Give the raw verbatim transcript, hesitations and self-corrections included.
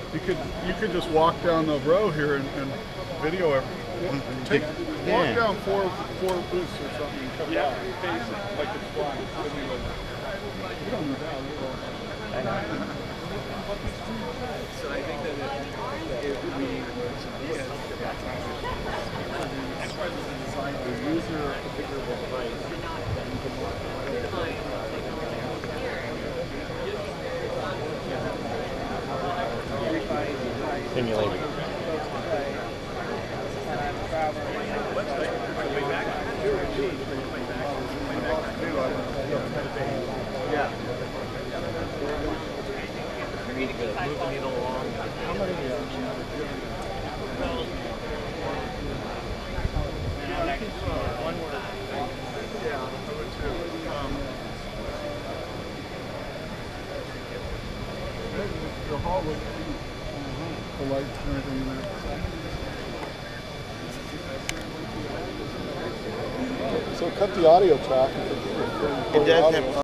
You could you could just walk down the row here and, and video everything. Take yeah. walk down four four booths or something and come yeah. back. Like it's flying. You don't know how. I know. So I think that if, if we XPRIZE is designed to user configurable device that you can work Simulating. Yeah. Moving it along. How many? One more. Yeah, I would too. Um, The hall looks cute. The lights and everything in there. So cut the audio track. It does have